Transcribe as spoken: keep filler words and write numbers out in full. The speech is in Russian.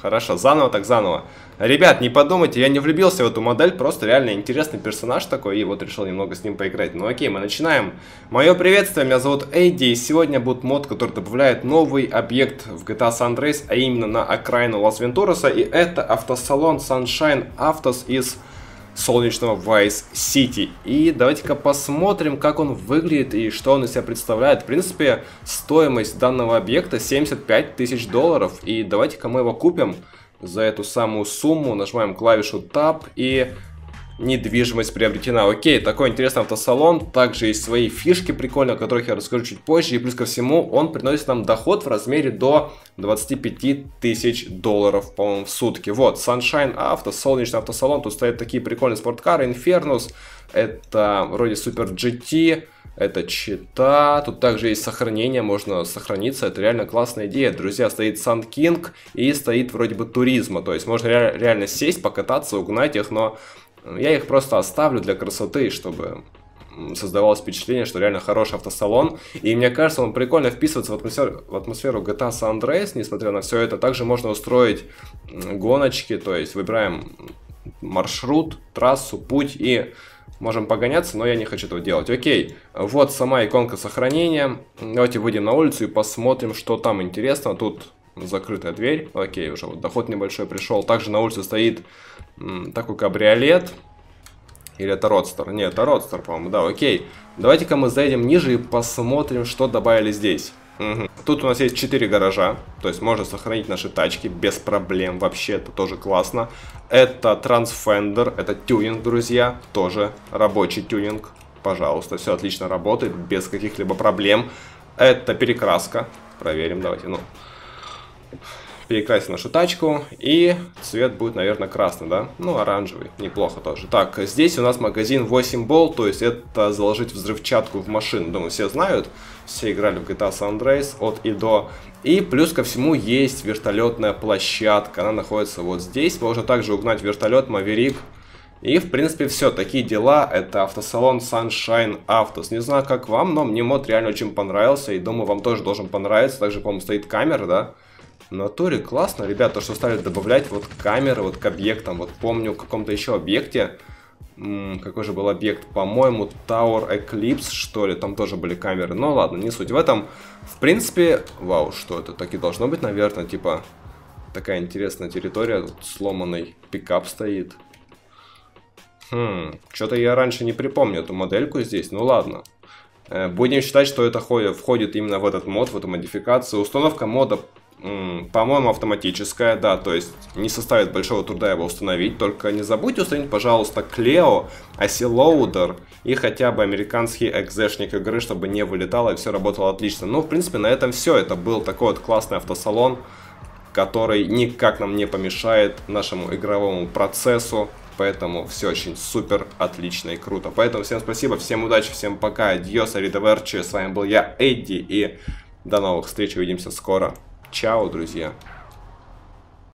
Хорошо, заново так заново. Ребят, не подумайте, я не влюбился в эту модель, просто реально интересный персонаж такой, и вот решил немного с ним поиграть. Ну окей, мы начинаем. Мое приветствие, меня зовут Эдди, и сегодня будет мод, который добавляет новый объект в джи ти эй San Andreas, а именно на окраину Лас-Вентураса, и это автосалон Sunshine Autos из солнечного Vice City. И давайте-ка посмотрим, как он выглядит и что он из себя представляет. В принципе, стоимость данного объекта семьдесят пять тысяч долларов. И давайте-ка мы его купим за эту самую сумму. Нажимаем клавишу Tab и недвижимость приобретена. Окей, такой интересный автосалон. Также есть свои фишки прикольные, о которых я расскажу чуть позже. И плюс ко всему, он приносит нам доход в размере до двадцати пяти тысяч долларов, по-моему, в сутки. Вот, Sunshine Auto, солнечный автосалон. Тут стоят такие прикольные спорткары. Infernus, это вроде Super джи ти, это Чита. Тут также есть сохранение, можно сохраниться. Это реально классная идея. Друзья, стоит Sun King и стоит вроде бы Туризма. То есть можно ре реально сесть, покататься, угнать их, но я их просто оставлю для красоты, чтобы создавалось впечатление, что реально хороший автосалон. И мне кажется, он прикольно вписывается в атмосферу, в атмосферу джи ти эй San Andreas, несмотря на все это. Также можно устроить гоночки, то есть выбираем маршрут, трассу, путь и можем погоняться, но я не хочу этого делать. Окей, вот сама иконка сохранения. Давайте выйдем на улицу и посмотрим, что там интересно. Тут закрытая дверь. Окей, уже вот доход небольшой пришел. Также на улице стоит м, такой кабриолет. Или это Родстер? Нет, это Родстер, по-моему. Да, окей. Давайте-ка мы зайдем ниже и посмотрим, что добавили здесь. Угу. Тут у нас есть четыре гаража. То есть можно сохранить наши тачки без проблем. Вообще, это тоже классно. Это трансфендер. Это тюнинг, друзья. Тоже рабочий тюнинг. Пожалуйста, все отлично работает. Без каких-либо проблем. Это перекраска. Проверим, давайте, ну... Перекрасим нашу тачку, и цвет будет, наверное, красный, да? Ну, оранжевый, неплохо тоже. Так, здесь у нас магазин восемь бол, то есть это заложить взрывчатку в машину. Думаю, все знают, все играли в джи ти эй San Andreas от и до. И плюс ко всему есть вертолетная площадка, она находится вот здесь. Можно также угнать вертолет Maverick. И, в принципе, все, такие дела. Это автосалон Sunshine Autos. Не знаю, как вам, но мне мод реально очень понравился, и думаю, вам тоже должен понравиться. Также, по-моему, стоит камера, да? В натуре классно, ребята, что стали добавлять вот камеры вот к объектам. Вот помню в каком-то еще объекте, м-м, какой же был объект, по-моему, Tower Eclipse, что ли, там тоже были камеры. Но ладно, не суть в этом. В принципе, вау, что это, так и должно быть, наверное, типа, такая интересная территория. Тут сломанный пикап стоит. Хм, что-то я раньше не припомню эту модельку здесь, ну ладно. Будем считать, что это входит именно в этот мод, в эту модификацию. Установка мода, по-моему, автоматическая, да, то есть не составит большого труда его установить. Только не забудьте установить, пожалуйста, Клео, Асилоудер и хотя бы американский экзешник игры, чтобы не вылетало и все работало отлично. Ну, в принципе, на этом все. Это был такой вот классный автосалон, который никак нам не помешает нашему игровому процессу. Поэтому все очень супер, отлично и круто. Поэтому всем спасибо, всем удачи, всем пока. Адьос, аривидерчи. С вами был я, Эдди. И до новых встреч, увидимся скоро. Чао, друзья.